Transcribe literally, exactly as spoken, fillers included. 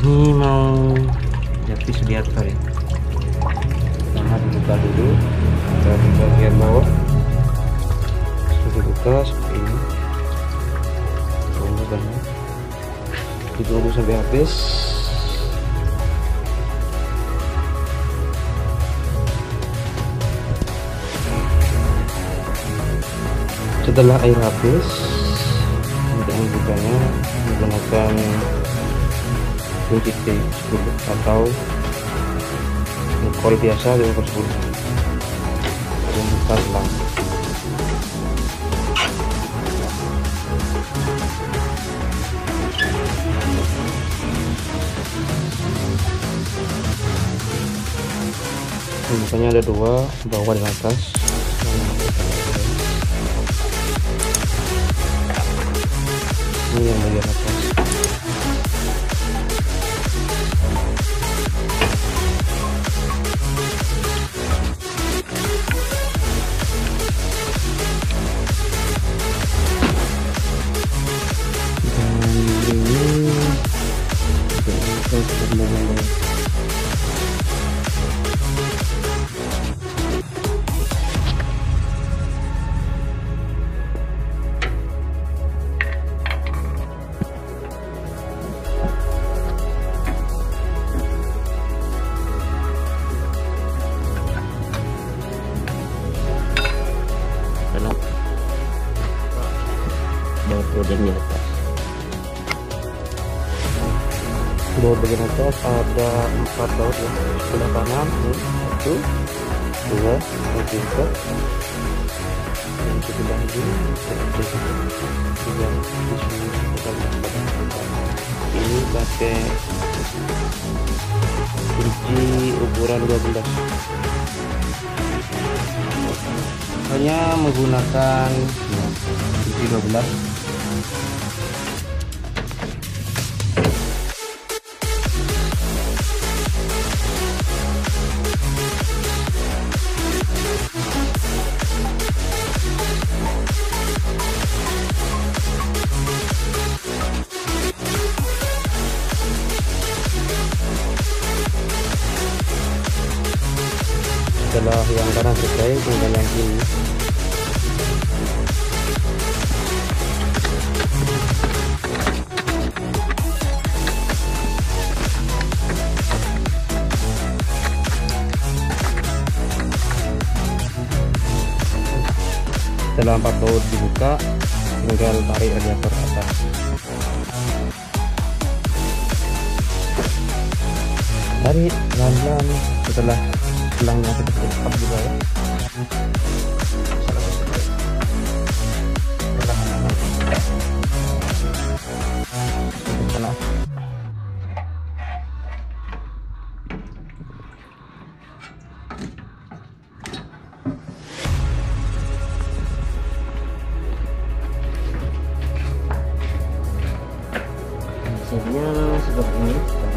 ini mau jepit Sudiarto ya. Pertama dibuka dulu dari bagian bawah, sudah dibuka seperti ini, tunggu ditunggu sampai habis. Setelah air habis, untuk membukanya menggunakan kunci T sepuluh atau kol biasa di nomor sepuluh. Membuka selang. Bukanya ada dua, bawah dan atas. Ini yang bagian atas. Dan ini baut bagian atas. Baut bagian atas ada empat baut ya. Sebelah kanan satu, dua, tiga. Yang sebelah ini tiga. Ini pakai kunci ukuran dua belas. Hanya menggunakan kunci dua belas. Setelah yang kanan selesai, tinggal yang kiri. Setelah empat baut dibuka, tinggal tarik radiator atas. Tarik pelan-pelan. Setelah selangnya kita cepat juga ya. Hasilnya seperti ini.